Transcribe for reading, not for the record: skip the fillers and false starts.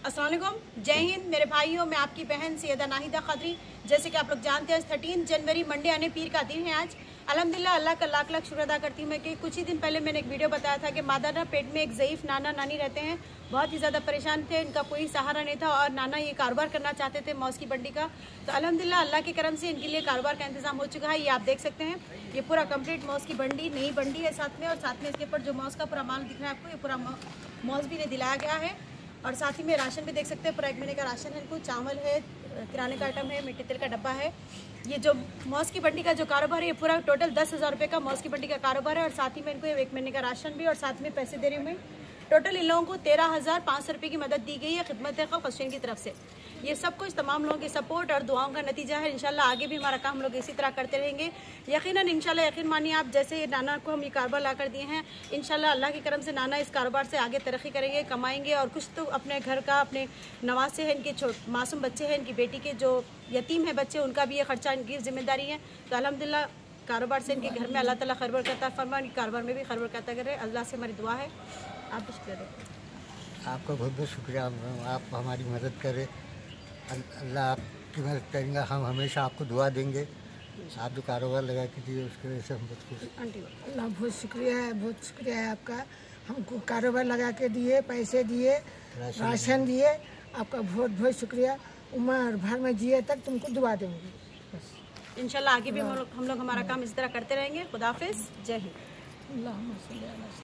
अस्सलाम वालेकुम, जय हिंद मेरे भाइयों। मैं आपकी बहन सैयदा नाहिदा खदरी। जैसे कि आप लोग जानते हैं 13 जनवरी मंडे यानी पीर का दिन है आज। अल्हम्दुलिल्लाह अल्लाह का लाख लाख शुक्र अदा करती हूँ मैं कि कुछ ही दिन पहले मैंने एक वीडियो बताया था कि मादाना पेट में एक ज़ईफ़ नाना नानी रहते हैं, बहुत ही ज़्यादा परेशान थे, इनका कोई सहारा नहीं था और नाना ये कारोबार करना चाहते थे मौस की बंडी का। तो अल्हम्दुलिल्लाह अल्लाह के करम से इनके लिए कारोबार का इंतजाम हो चुका है। ये आप देख सकते हैं, ये पूरा कंप्लीट मौस की बंडी नई बंडी है साथ में, और साथ में इसके ऊपर जो मौस का पूरा माल दिख रहा है आपको, ये पूरा मौस भी इन्हें दिलाया गया है। और साथ ही में राशन भी देख सकते हैं, पूरा 1 महीने का राशन है इनको, चावल है, किराने का आइटम है, मिट्टी तेल का डब्बा है। ये जो मौस की बंडी का जो कारोबार है, ये पूरा टोटल 10,000 रुपये का मौस की बंडी का कारोबार है। और साथ ही में इनको 1 महीने का राशन भी और साथ में पैसे दे रही हूँ मैं। टोटल इन लोगों को 13,500 रुपये की मदद दी गई है खिदमत खौशेन की तरफ से। ये सब कुछ तमाम लोगों की सपोर्ट और दुआओं का नतीजा है। इंशाल्लाह आगे भी हमारा काम हम लोग इसी तरह करते रहेंगे यकीनन इंशाल्लाह। यकीन मानिए आप, जैसे नाना को हम ये कारोबार ला कर दिए हैं, इंशाल्लाह अल्लाह की करम से नाना इस कारोबार से आगे तरक्की करेंगे, कमाएंगे और कुछ तो अपने घर का, अपने नवासे हैं, इनके मासूम बच्चे हैं, इनकी बेटी के जो यतीम है बच्चे, उनका भी ये खर्चा इनकी जिम्मेदारी है। तो अल्हम्दुलिल्लाह कारोबार से इनके घर में अल्लाह ताला खैर करता फरमा, इनके कारोबार में भी खैर करता करे। अल्लाह से हमारी दुआ है। आप कुछ करें। आपका बहुत बहुत शुक्रिया, आप हमारी मदद करें। अल्लाह आपकी मदद करेंगे, हम हमेशा आपको दुआ देंगे। आप जो कारोबार लगा के दिए उसकी वजह से हम बहुत खुश। अल्लाह बहुत शुक्रिया है, बहुत शुक्रिया है आपका। हमको कारोबार लगा के दिए, पैसे दिए, राशन दिए, आपका बहुत बहुत शुक्रिया। उम्र भर में जिए तक तुमको दुआ देंगे। इंशाल्लाह आगे भी हम लोग हमारा काम इस तरह करते रहेंगे। खुदा हाफिज़, जय हिंद।